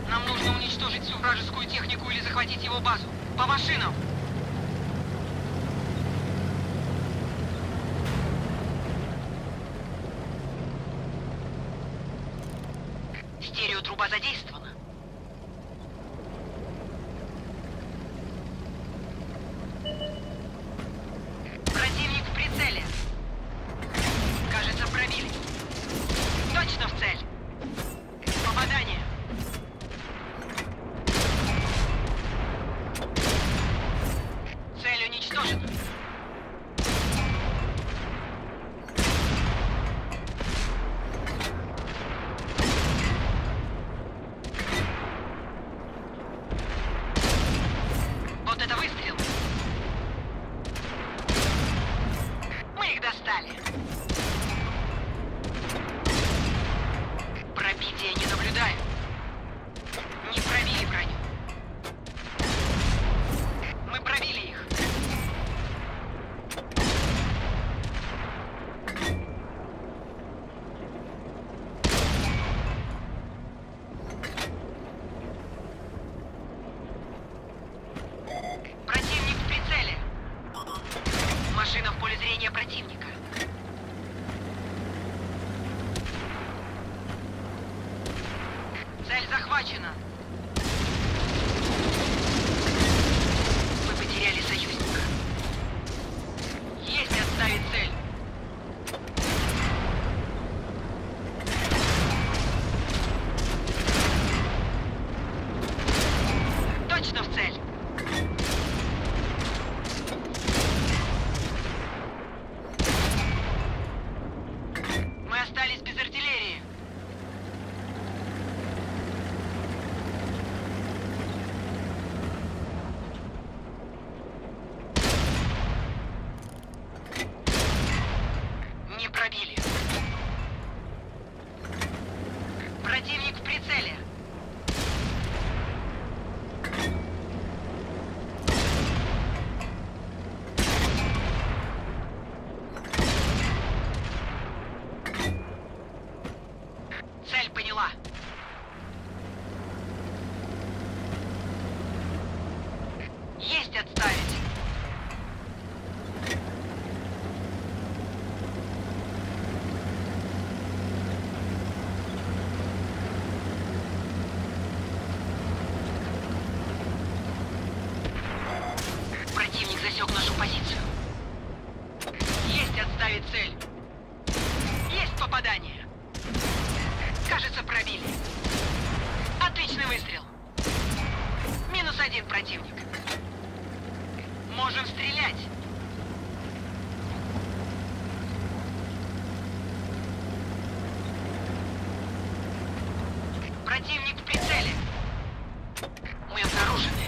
Нам нужно уничтожить всю вражескую технику или захватить его базу. По машинам! Стереотруба задействована. Противник в прицеле. Кажется, пробили. Точно в цель. Попадание. Цель уничтожена. Вот это выстрел. Мы их достали. Пробития не наблюдаю. Не пробили броню. Мы пробили их. Противник в прицеле. Машина в поле зрения противника. Цель захвачена. Мы потеряли союзника. Есть отставить цель. Точно в цель. Мы остались без артиллерии. Не пробили. Противник в прицеле. Цель поняла. Есть отставить. Противник засек нашу позицию. Есть отставить цель. Есть попадание. Кажется, пробили. Отличный выстрел. -1 противник. Можем стрелять. Противник в прицеле. Мы обнаружены.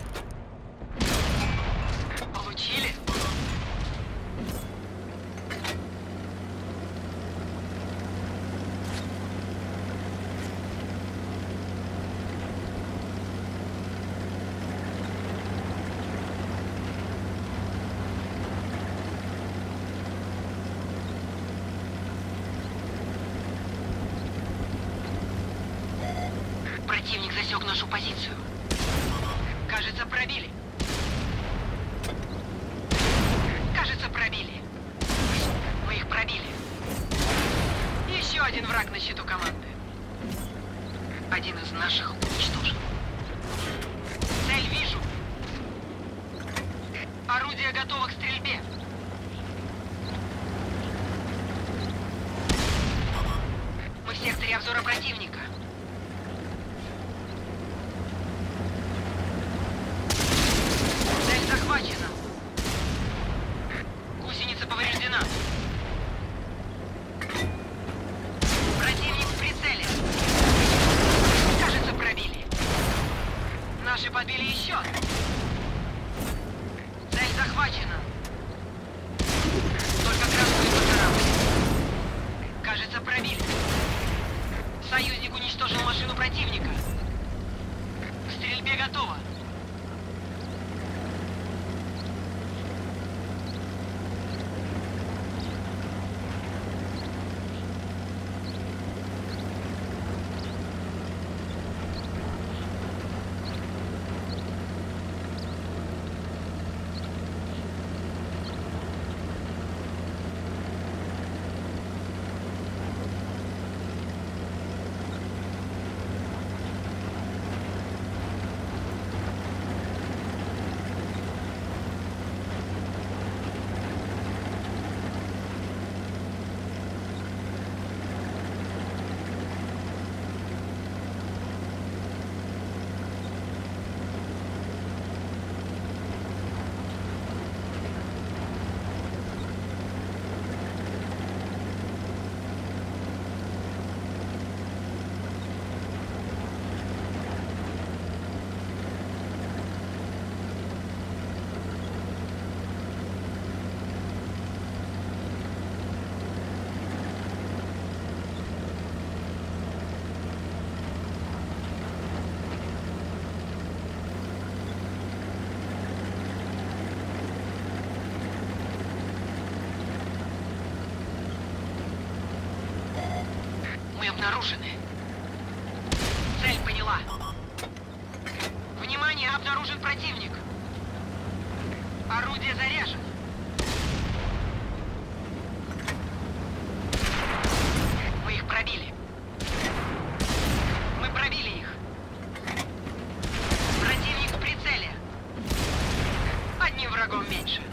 Получили? Противник засек нашу позицию. Кажется, пробили. Кажется, пробили. Мы их пробили. Еще один враг на счету команды. Один из наших уничтожен. Цель вижу. Орудие готово к стрельбе. Мы в секторе обзора противника. Цель захвачена. Гусеница повреждена. Противник в прицеле. Кажется, пробили. Наши подбили еще. Цель захвачена. Только красную поцарапали. Кажется, пробили. Союзник уничтожил машину противника. К стрельбе готово. обнаружены. Цель поняла. Внимание, обнаружен противник. Орудие заряжено. Мы их пробили. Мы пробили их. Противник в прицеле. Одним врагом меньше.